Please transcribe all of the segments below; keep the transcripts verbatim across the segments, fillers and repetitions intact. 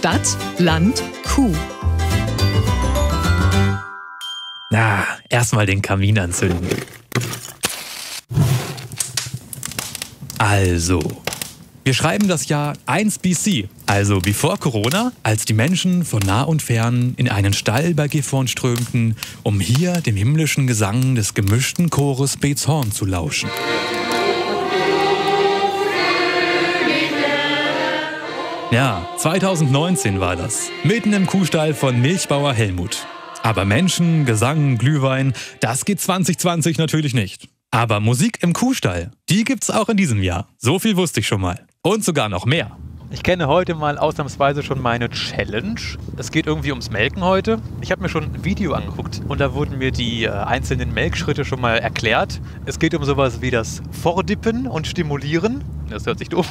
Stadt, Land, Kuh. Na, erstmal den Kamin anzünden. Also, wir schreiben das Jahr eins B C, also bevor Corona, als die Menschen von nah und fern in einen Stall bei Gifhorn strömten, um hier dem himmlischen Gesang des gemischten Chores Beetshorn zu lauschen. Ja, zweitausendneunzehn war das, mitten im Kuhstall von Milchbauer Helmut. Aber Menschen, Gesang, Glühwein, das geht zwanzig zwanzig natürlich nicht. Aber Musik im Kuhstall, die gibt's auch in diesem Jahr. So viel wusste ich schon mal. Und sogar noch mehr. Ich kenne heute mal ausnahmsweise schon meine Challenge. Es geht irgendwie ums Melken heute. Ich habe mir schon ein Video angeguckt und da wurden mir die äh, einzelnen Melkschritte schon mal erklärt. Es geht um sowas wie das Vordippen und Stimulieren. Das hört sich doof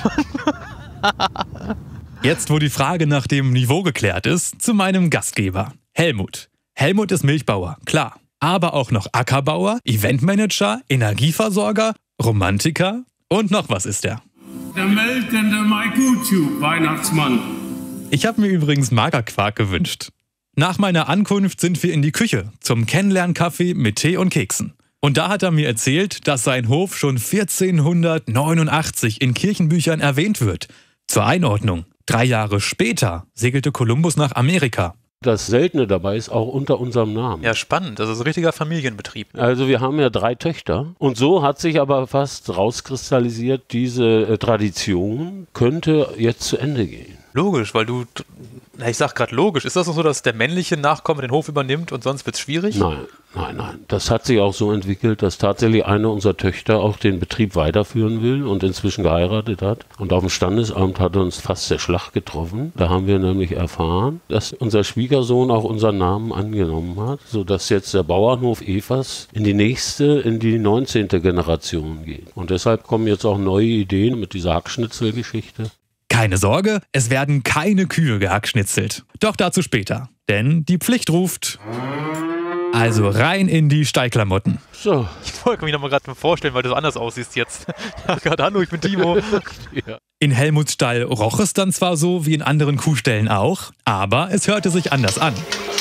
an. Jetzt, wo die Frage nach dem Niveau geklärt ist, zu meinem Gastgeber, Helmut. Helmut ist Milchbauer, klar. Aber auch noch Ackerbauer, Eventmanager, Energieversorger, Romantiker und noch was ist er. Der melkende Maikuchu, Weihnachtsmann. Ich habe mir übrigens Magerquark gewünscht. Nach meiner Ankunft sind wir in die Küche zum Kennenlernkaffee mit Tee und Keksen. Und da hat er mir erzählt, dass sein Hof schon vierzehnhundertneunundachtzig in Kirchenbüchern erwähnt wird. Zur Einordnung, drei Jahre später segelte Kolumbus nach Amerika. Das Seltene dabei ist auch unter unserem Namen. Ja, spannend. Das ist ein richtiger Familienbetrieb. Also wir haben ja drei Töchter. Und so hat sich aber fast rauskristallisiert, diese äh, Tradition könnte jetzt zu Ende gehen. Logisch, weil du, na, ich sag gerade logisch, ist das noch so, dass der männliche Nachkomme den Hof übernimmt und sonst wird es schwierig? Nein, nein, nein. Das hat sich auch so entwickelt, dass tatsächlich eine unserer Töchter auch den Betrieb weiterführen will und inzwischen geheiratet hat. Und auf dem Standesamt hat uns fast der Schlag getroffen. Da haben wir nämlich erfahren, dass unser Schwiegersohn auch unseren Namen angenommen hat, sodass jetzt der Bauernhof Evers in die nächste, in die neunzehnte Generation geht. Und deshalb kommen jetzt auch neue Ideen mit dieser Hackschnitzelgeschichte. Keine Sorge, es werden keine Kühe gehackschnitzelt. Doch dazu später. Denn die Pflicht ruft. Also rein in die Stallklamotten. So. Ich wollte mich noch mal gerade vorstellen, weil du so anders aussiehst jetzt. Ja, gerade hallo, ich bin Timo. Ja. In Helmuts Stall roch es dann zwar so wie in anderen Kuhställen auch, aber es hörte sich anders an.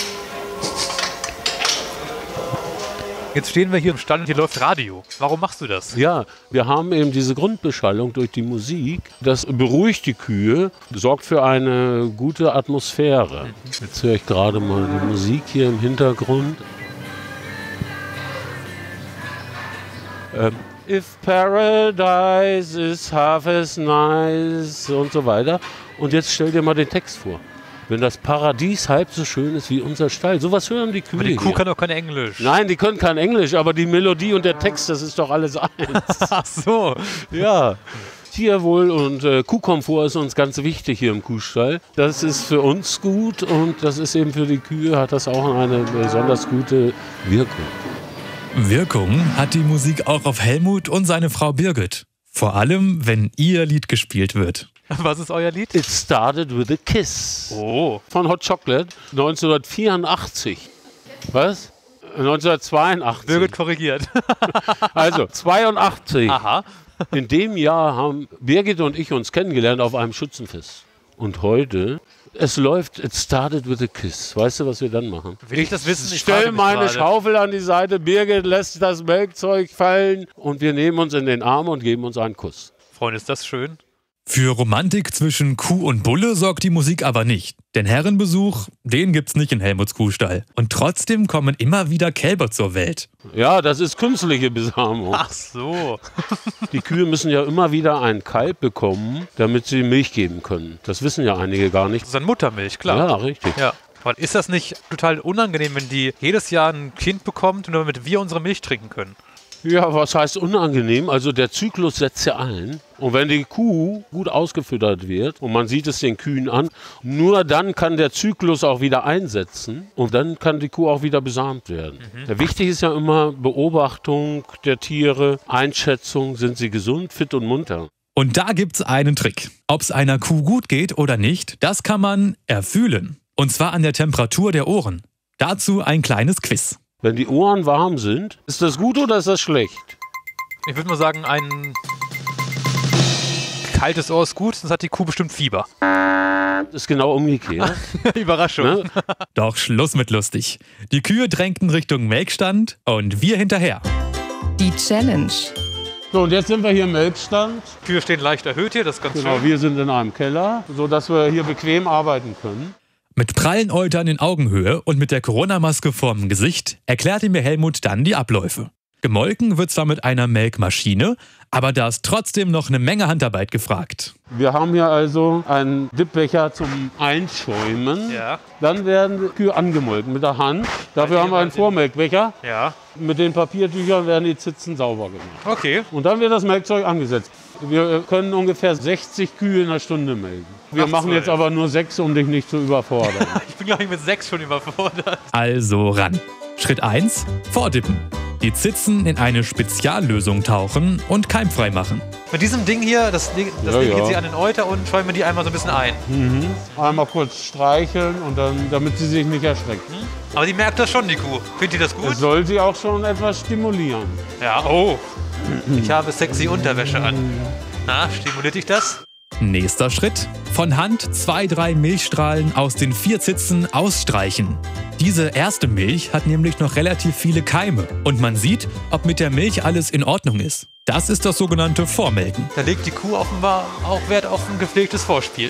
Jetzt stehen wir hier im Stall und hier läuft Radio. Warum machst du das? Ja, wir haben eben diese Grundbeschallung durch die Musik. Das beruhigt die Kühe, sorgt für eine gute Atmosphäre. Jetzt höre ich gerade mal die Musik hier im Hintergrund. Ähm, If paradise is half as nice und so weiter. Und jetzt stell dir mal den Text vor. Wenn das Paradies halb so schön ist wie unser Stall. Sowas hören die Kühe. Aber die Kuh hier. kann doch kein Englisch. Nein, die können kein Englisch, aber die Melodie und der Text, das ist doch alles eins. Ach so. Ja. Tierwohl und äh, Kuhkomfort ist uns ganz wichtig hier im Kuhstall. Das ist für uns gut und das ist eben für die Kühe, hat das auch eine besonders gute Wirkung. Wirkung hat die Musik auch auf Helmut und seine Frau Birgit. Vor allem, wenn ihr Lied gespielt wird. Was ist euer Lied? It Started with a Kiss. Oh. Von Hot Chocolate neunzehnhundertvierundachtzig. Was? neunzehnhundertzweiundachtzig. Birgit korrigiert. Also zweiundachtzig. Aha. In dem Jahr haben Birgit und ich uns kennengelernt auf einem Schützenfest. Und heute, es läuft It Started with a Kiss. Weißt du, was wir dann machen? Will ich das wissen? Ich Stell frage mich meine gerade. Schaufel an die Seite, Birgit lässt das Melkzeug fallen und wir nehmen uns in den Arm und geben uns einen Kuss. Freunde, ist das schön? Für Romantik zwischen Kuh und Bulle sorgt die Musik aber nicht. Denn Herrenbesuch, den gibt's nicht in Helmuts Kuhstall. Und trotzdem kommen immer wieder Kälber zur Welt. Ja, das ist künstliche Besamung. Ach so. Die Kühe müssen ja immer wieder ein Kalb bekommen, damit sie Milch geben können. Das wissen ja einige gar nicht. Das ist dann Muttermilch, klar. Ja, richtig. Ja. Aber ist das nicht total unangenehm, wenn die jedes Jahr ein Kind bekommt und damit wir unsere Milch trinken können? Ja, was heißt unangenehm? Also der Zyklus setzt ja ein. Und wenn die Kuh gut ausgefüttert wird, und man sieht es den Kühen an, nur dann kann der Zyklus auch wieder einsetzen und dann kann die Kuh auch wieder besamt werden. Mhm. Wichtig ist ja immer Beobachtung der Tiere, Einschätzung, sind sie gesund, fit und munter. Und da gibt's einen Trick. Ob's einer Kuh gut geht oder nicht, das kann man erfühlen. Und zwar an der Temperatur der Ohren. Dazu ein kleines Quiz. Wenn die Ohren warm sind, ist das gut oder ist das schlecht? Ich würde mal sagen, ein kaltes Ohr ist gut, sonst hat die Kuh bestimmt Fieber. Das ist genau umgekehrt. Überraschung. Ne? Doch Schluss mit lustig. Die Kühe drängten Richtung Melkstand und wir hinterher. Die Challenge. So, und jetzt sind wir hier im Melkstand. Kühe stehen leicht erhöht hier, das ist ganz Genau, schön. wir sind in einem Keller, sodass wir hier bequem arbeiten können. Mit prallen Eutern in Augenhöhe und mit der Corona-Maske vorm Gesicht erklärte mir Helmut dann die Abläufe. Gemolken wird zwar mit einer Melkmaschine, aber da ist trotzdem noch eine Menge Handarbeit gefragt. Wir haben hier also einen Dipbecher zum Einschäumen. Ja. Dann werden die Kühe angemolken mit der Hand. Dafür haben wir einen Vormelkbecher. Ja, Mit den Papiertüchern werden die Zitzen sauber gemacht. okay. Und dann wird das Melkzeug angesetzt. Wir können ungefähr sechzig Kühe in einer Stunde melken. Wir Ach, machen zwölf. jetzt aber nur sechs, um dich nicht zu überfordern. Ich bin, glaube ich, mit sechs schon überfordert. Also ran. Schritt eins: Vordippen. Die Zitzen in eine Speziallösung tauchen und keimfrei machen. Mit diesem Ding hier, das, das Ja, legen ja. Sie an den Euter und schäumen die einmal so ein bisschen ein. Einmal kurz streicheln, und dann, damit sie sich nicht erschreckt. Aber die merkt das schon, die Kuh. Findet die das gut? Es soll sie auch schon etwas stimulieren. Ja, oh. Ich habe sexy Unterwäsche an. Na, stimuliert dich das? Nächster Schritt: Von Hand zwei, drei Milchstrahlen aus den vier Zitzen ausstreichen. Diese erste Milch hat nämlich noch relativ viele Keime und man sieht, ob mit der Milch alles in Ordnung ist. Das ist das sogenannte Vormelken. Da legt die Kuh offenbar auch Wert auf ein gepflegtes Vorspiel.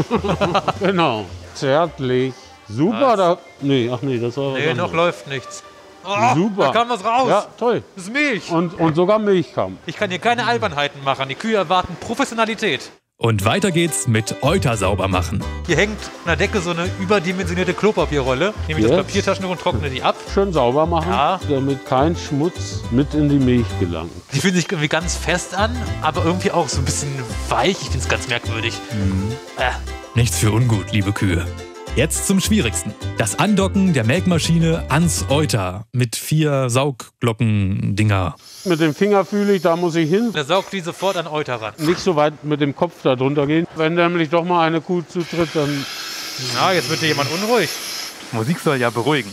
Genau. Zärtlich. Super. Was? Da, nee, ach nee, das war was Nee, noch anderes. läuft nichts. Oh, Super. Da kam was raus. Ja, toll. Das ist Milch. Und, und sogar Milch kam. Ich kann hier keine Albernheiten machen. Die Kühe erwarten Professionalität. Und weiter geht's mit Euter sauber machen. Hier hängt an der Decke so eine überdimensionierte Klopapierrolle. Nehme ich das Yes. Papiertaschentuch und trockne die ab. Schön sauber machen, Ja. damit kein Schmutz mit in die Milch gelangt. Die fühlen sich irgendwie ganz fest an, aber irgendwie auch so ein bisschen weich. Ich finde es ganz merkwürdig. Äh. Nichts für ungut, liebe Kühe. Jetzt zum Schwierigsten. Das Andocken der Melkmaschine ans Euter mit vier Saugglocken-Dinger. Mit dem Finger fühle ich, da muss ich hin. Der saugt die sofort an Euter ran. Nicht so weit mit dem Kopf da drunter gehen. Wenn nämlich doch mal eine Kuh zutritt, dann Na, jetzt wird hier jemand unruhig. Musik soll ja beruhigen.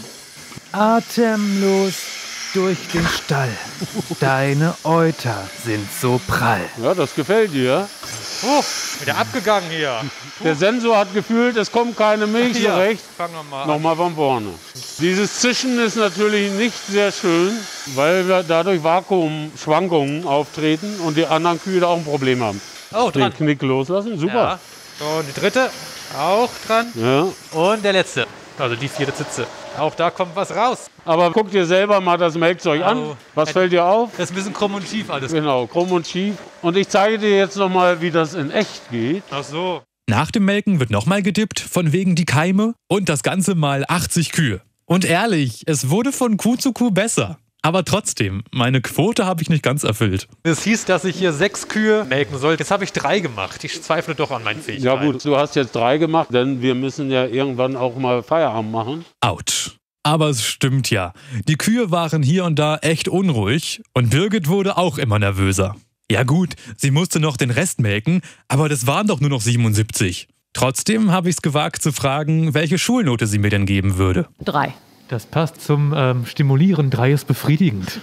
Atemlos durch den Stall. Deine Euter sind so prall. ja, das gefällt dir. Puh, wieder abgegangen hier. Der Sensor hat gefühlt, es kommt keine Milch Hier, zurecht. fangen wir mal an. Nochmal von vorne. Dieses Zischen ist natürlich nicht sehr schön, weil wir dadurch Vakuumschwankungen auftreten und die anderen Kühe da auch ein Problem haben. Oh, Den dran. Knick loslassen, super. Ja. So, und die dritte auch dran. Ja. Und der letzte. Also die vierte Zitze. Auch da kommt was raus. Aber guck dir selber mal das Melkzeug an. Oh. Was fällt dir auf? Das ist ein bisschen krumm und schief alles. Genau, krumm und schief. Und ich zeige dir jetzt noch mal, wie das in echt geht. Ach so. Nach dem Melken wird nochmal gedippt, von wegen die Keime und das Ganze mal achtzig Kühe. Und ehrlich, es wurde von Kuh zu Kuh besser. Aber trotzdem, meine Quote habe ich nicht ganz erfüllt. Es hieß, dass ich hier sechs Kühe melken soll. Jetzt habe ich drei gemacht. Ich zweifle doch an meinen Ja Fähigkeiten. gut, du hast jetzt drei gemacht, denn wir müssen ja irgendwann auch mal Feierabend machen. Autsch. Aber es stimmt ja. Die Kühe waren hier und da echt unruhig und Birgit wurde auch immer nervöser. Ja gut, sie musste noch den Rest melken, aber das waren doch nur noch siebenundsiebzig. Trotzdem habe ich es gewagt zu fragen, welche Schulnote sie mir denn geben würde. Drei. Das passt zum ähm, Stimulieren. Drei ist befriedigend.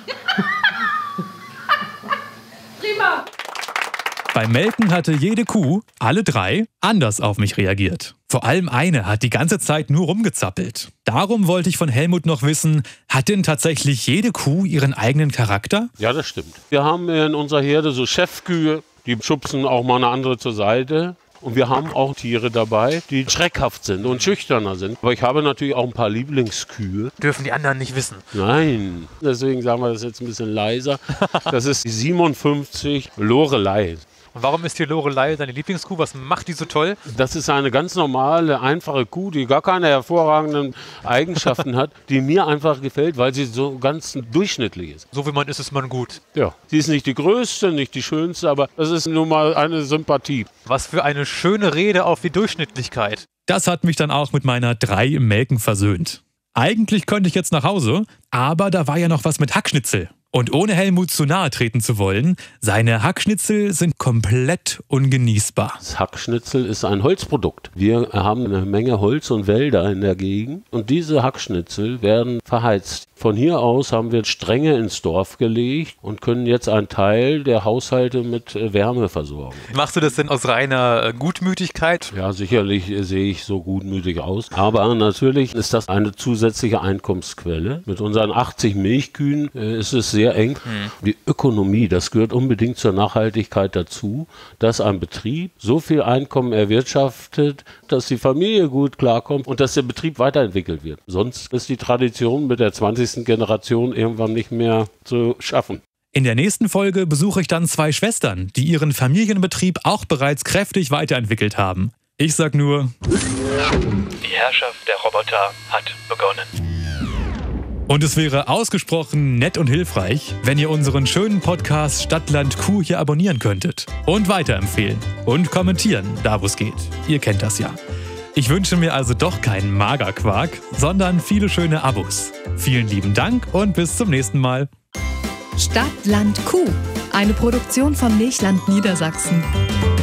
Prima. Beim Melken hatte jede Kuh, alle drei, anders auf mich reagiert. Vor allem eine hat die ganze Zeit nur rumgezappelt. Darum wollte ich von Helmut noch wissen, hat denn tatsächlich jede Kuh ihren eigenen Charakter? Ja, das stimmt. Wir haben in unserer Herde so Chefkühe, die schubsen auch mal eine andere zur Seite. Und wir haben auch Tiere dabei, die schreckhaft sind und schüchterner sind. Aber ich habe natürlich auch ein paar Lieblingskühe. Dürfen die anderen nicht wissen. Nein, deswegen sagen wir das jetzt ein bisschen leiser. Das ist die siebenundfünfzig Lorelei. Und warum ist die Lorelei deine Lieblingskuh? Was macht die so toll? Das ist eine ganz normale, einfache Kuh, die gar keine hervorragenden Eigenschaften hat, die mir einfach gefällt, weil sie so ganz durchschnittlich ist. So wie man ist, ist man gut. Ja, sie ist nicht die größte, nicht die schönste, aber das ist nun mal eine Sympathie. Was für eine schöne Rede auf die Durchschnittlichkeit. Das hat mich dann auch mit meiner drei im Melken versöhnt. Eigentlich könnte ich jetzt nach Hause, aber da war ja noch was mit Hackschnitzel. Und ohne Helmut zu nahe treten zu wollen, seine Hackschnitzel sind komplett ungenießbar. Das Hackschnitzel ist ein Holzprodukt. Wir haben eine Menge Holz und Wälder in der Gegend und diese Hackschnitzel werden verheizt. Von hier aus haben wir Stränge ins Dorf gelegt und können jetzt einen Teil der Haushalte mit äh, Wärme versorgen. Machst du das denn aus reiner äh, Gutmütigkeit? Ja, sicherlich äh, sehe ich so gutmütig aus. Aber natürlich ist das eine zusätzliche Einkommensquelle. Mit unseren achtzig Milchkühen äh, ist es sehr eng. Hm. Die Ökonomie, das gehört unbedingt zur Nachhaltigkeit dazu, dass ein Betrieb so viel Einkommen erwirtschaftet, dass die Familie gut klarkommt und dass der Betrieb weiterentwickelt wird. Sonst ist die Tradition mit der zwanzigsten Generation irgendwann nicht mehr zu schaffen. In der nächsten Folge besuche ich dann zwei Schwestern, die ihren Familienbetrieb auch bereits kräftig weiterentwickelt haben. Ich sag nur, die Herrschaft der Roboter hat begonnen. Und es wäre ausgesprochen nett und hilfreich, wenn ihr unseren schönen Podcast Stadtland Kuh hier abonnieren könntet und weiterempfehlen und kommentieren, da wo es geht. Ihr kennt das ja. Ich wünsche mir also doch keinen Magerquark, sondern viele schöne Abos. Vielen lieben Dank und bis zum nächsten Mal. Stadtland Kuh, eine Produktion von Milchland Niedersachsen.